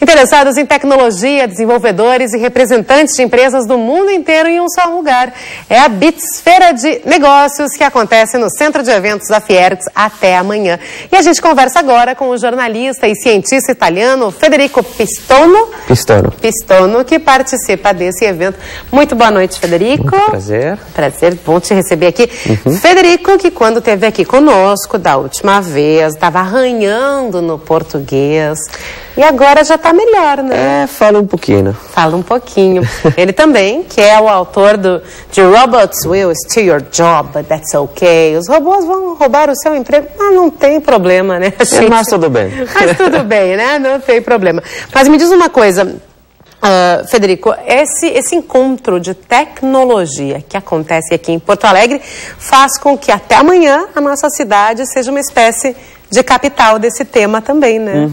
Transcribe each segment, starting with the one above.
Interessados em tecnologia, desenvolvedores e representantes de empresas do mundo inteiro em um só lugar. É a BITS, Feira de Negócios, que acontece no Centro de Eventos da Fiergs até amanhã. E a gente conversa agora com o jornalista e cientista italiano Federico Pistono, que participa desse evento. Muito boa noite, Federico. Muito prazer. Prazer, bom te receber aqui. Federico, que quando esteve aqui conosco da última vez, estava arranhando no português. E agora já está melhor, né? Fala um pouquinho. Fala um pouquinho. Ele também, que é o autor de Robots Will Steal Your Job, but That's Okay. Os robôs vão roubar o seu emprego, mas não tem problema, né? Mas tudo bem. Mas tudo bem, né? Não tem problema. Mas me diz uma coisa, Federico, esse encontro de tecnologia que acontece aqui em Porto Alegre faz com que até amanhã a nossa cidade seja uma espécie de capital desse tema também, né?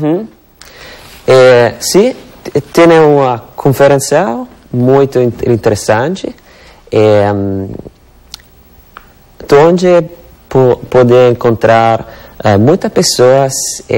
Sim, tem uma conferência muito interessante, onde pode encontrar muitas pessoas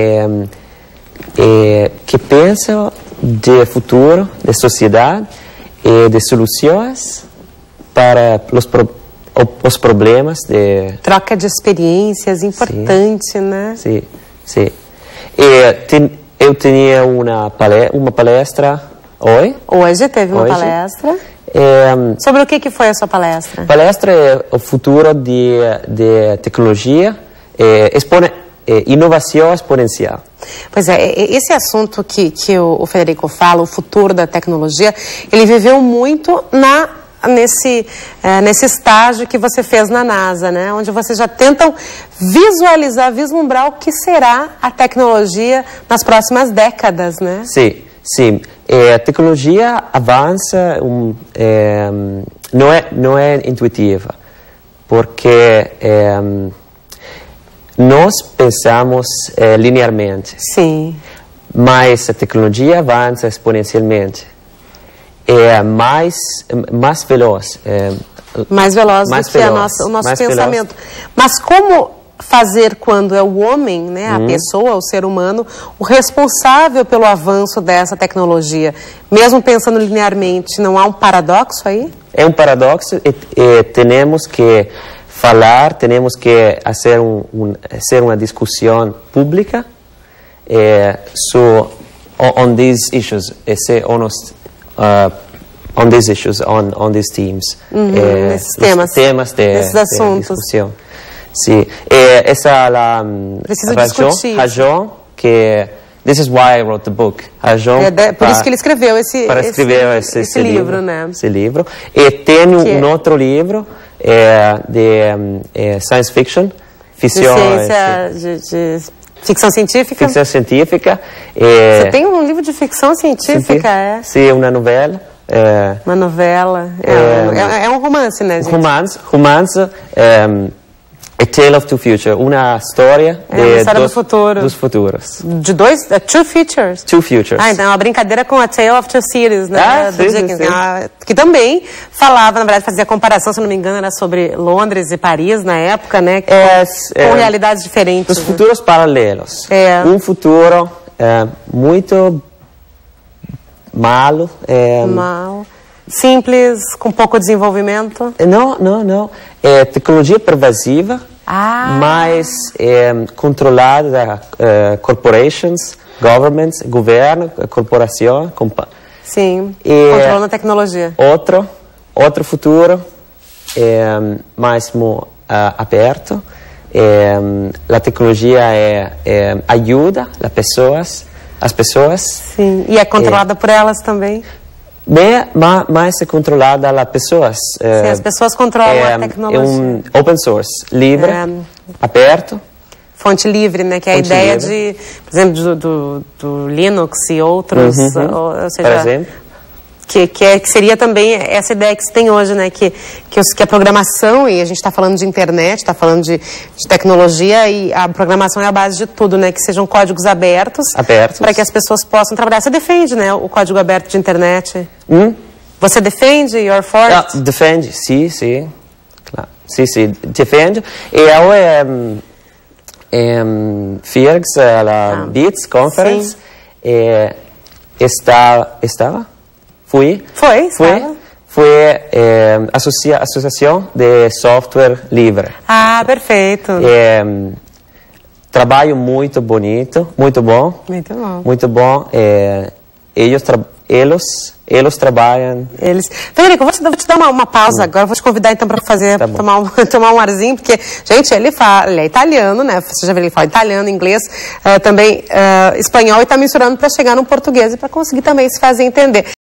que pensam de futuro, de sociedade e de soluções para os problemas de... Troca de experiências, importante, né? Sim, sim. Eu tinha uma palestra hoje. Hoje teve uma palestra. Sobre o que foi a sua palestra? A palestra é o futuro de tecnologia, inovação exponencial. Pois é, esse assunto que o Federico fala, o futuro da tecnologia, ele viveu muito nesse estágio que você fez na NASA, né? Onde vocês já tentam visualizar, vislumbrar o que será a tecnologia nas próximas décadas, né? Sim, sim. A tecnologia avança, não é intuitiva, porque nós pensamos linearmente. Sim. Mas a tecnologia avança exponencialmente. É mais veloz. Mais veloz do que o nosso pensamento. Mas como fazer quando é o homem, né, a pessoa, o ser humano, o responsável pelo avanço dessa tecnologia? Mesmo pensando linearmente, não há um paradoxo aí? É um paradoxo e temos que falar, temos que fazer uma discussão pública on these issues, on these issues, on these themes. Nesses temas, nesses assuntos. Discussão. Sim. Essa é a razão que... This is why I wrote the book. Por isso que ele escreveu esse livro, né? Esse livro. E tem um outro livro de science fiction. Ficção científica? Ficção científica. Você tem um livro de ficção científica, Sim, uma novela. Uma novela. É um romance, né, gente? Romance. A Tale of Two Futures. Uma história dos futuros. De dois? Two Futures? Two Futures. Então é uma brincadeira com A Tale of Two Cities, né? Sim. Que também falava, na verdade, fazia comparação, se não me engano, era sobre Londres e Paris na época, né? Com realidades diferentes. Os futuros paralelos. Um futuro muito malo. Simples, com pouco desenvolvimento? Não. É tecnologia pervasiva, mas controlada corporations, governments, governo, corporação. Sim, controlando a tecnologia. Outro futuro, mais aberto. A tecnologia ajuda as pessoas. Sim, e é controlada por elas também? Mas é controlada pelas pessoas. Sim, as pessoas controlam a tecnologia. É um open source, livre, aberto. Fonte livre, né? Que é a ideia de, por exemplo, do Linux e outros. Ou seja, por exemplo. Que seria também essa ideia que se tem hoje, né? Que a programação, e a gente está falando de internet, está falando de tecnologia, e a programação é a base de tudo, né? Que sejam códigos abertos. Para que as pessoas possam trabalhar. Você defende, né? O código aberto de internet? Você defende? You're for it? Defende, sim. Claro. Sim, defende. E eu Fiergs, a BITS Conference, Estava? Foi, Associação de Software Livre. Ah, perfeito. Trabalho muito bonito, muito bom. Muito bom. Muito bom. Eles trabalham. Federico, eu vou te dar uma pausa agora, vou te convidar então para fazer, Tá tomar um arzinho, porque, gente, ele é italiano, né? Você já viu ele fala italiano, inglês, também espanhol, e está misturando para chegar no português e para conseguir também se fazer entender.